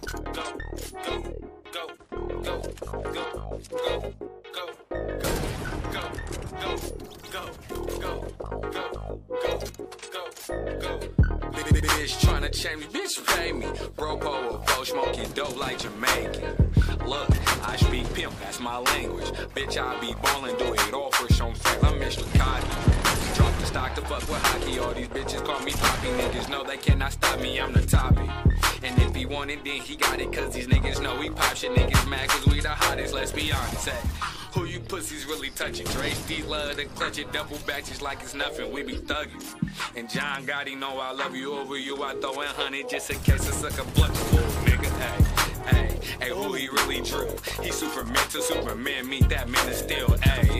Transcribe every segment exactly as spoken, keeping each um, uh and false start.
Bitch tryna change me, bitch pay me. Bro, po, or smoking dope like Jamaican. Look, I speak pimp, that's my language. Bitch, I be ballin', do it all for some fact. I'm Mister Cosby. Drop the stock to fuck with hockey. All these bitches call me poppy. Niggas know they cannot stop me, I'm the topic. And if he want it, then he got it. Cause these niggas know we pop shit. Niggas mad cause we the hottest, let's be honest. Hey, who you pussies really touching? Dre Steve love to clutch it, double back just like it's nothing. We be thugging. And John Gotti know I love you over you. I throw in honey just in case I suck a blunt. Nigga, hey, hey, hey, who he really drew? He Superman to Superman, meet that man of steel. Hey,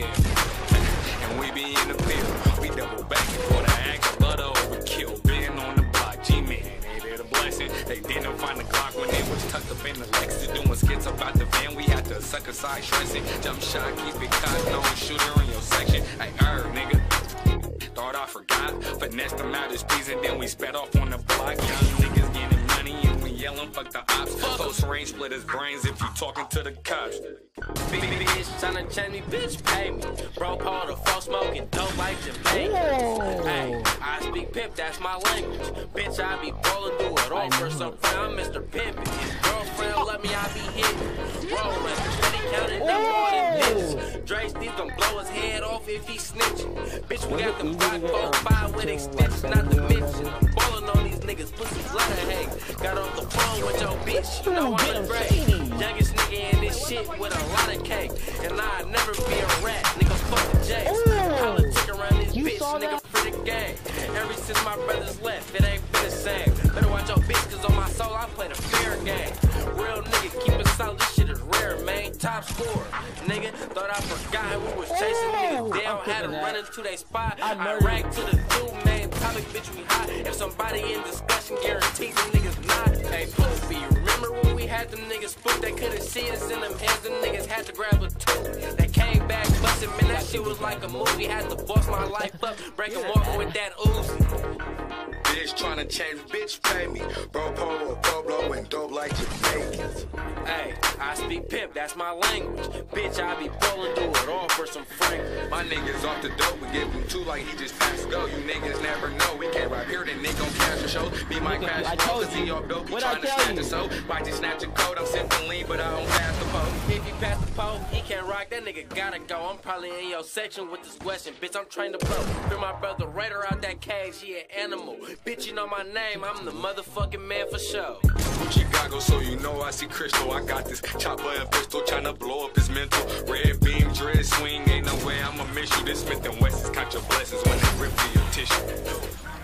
yeah. And we be in the field, we double backing for the ankle, butter overkill. Been on the block, G-Man, ain't it a blessing? They didn't find the Glock when it was tucked up in the Lexus. Doing skits about the van, we had to suck aside stressing. Jump shot, keep it cocked, no shooter in your section. Hey, er, nigga. Thought I forgot, finessed them out his piece and then we sped off on the block. Young niggas getting money and we yelling fuck the ops. Close range split his brains if you talking to the cops. Big bitch tryna change me, bitch pay me. Bro, Paul the fuck smoking dope like Jamaican. Hey, I speak pimp, that's my language. Bitch, I be ballin', do it all for some friend. I'm Mister Pimpin'. His girlfriend let me, I be hitting. Rollin', steady counting them more than bitches. Dre Steve gon' blow his head off if he snitchin'. Bitch, we got them Glock four five with extensions, not to mention. I'm ballin' on these niggas, pussies let her hang. Got off the phone with your bitch, you know I'm a great. Youngest nigga in this shit with a lot of cake. And I'd never be a rat, nigga, fuck the J's. Politic around this bitch, nigga, for the game. Ever since my brothers left, it ain't been the same. Better watch your bitch, cause on my soul, I play the fair game. Real nigga, keep it solid, this shit is rare, man. Top score, nigga, thought I forgot we was chasing niggas down. Had to run into they spot. I ranked to the two main topic, bitch, we hot. If somebody in discussion, guaranteed the niggas not. Hey, Poopy, remember when we had them niggas spooked? They couldn't see us in them hands, them niggas had to grab a tooth. They came back bustin', man, that shit was like a movie. Had to boss my life up, break them off with that Uzi. Bitch tryna change, bitch pay me. Bro, po, bro, blow and dope like Jamaicans. Hey, I speak pimp, that's my language. Bitch, I be ballin', do it all for some frank. My niggas off the dope, we give him two like he just passed go. You niggas never know, we can't rap here, then nigga gon' cash the show. Be my crash flow, cause he off dope, he tryna snatch it so. Why just snatch a code, I'm simply lean, but I don't pass the pole. If he pass the pole, he can't rock, that nigga gotta go. I'm probably in your section with this question, bitch, I'm trained to blow. Free my brother Raider out that cage, he an animal. Bitch, you know my name, I'm the motherfucking man for sure. Gucci goggles, so you know I see crystal. I got this chopper and pistol, tryna blow up his mental. Red beam, dread swing, ain't no way I'ma miss you. This Smith and Wesson count your blessings when they rip through your tissue. Go,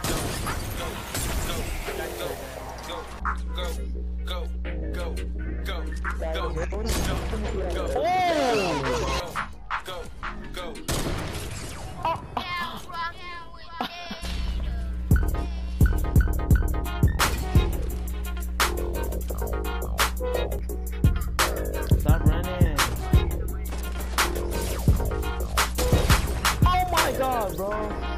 go, go, go, go, go, go, go, go, go, go, go, go, go. Stop running. Oh my god, bro.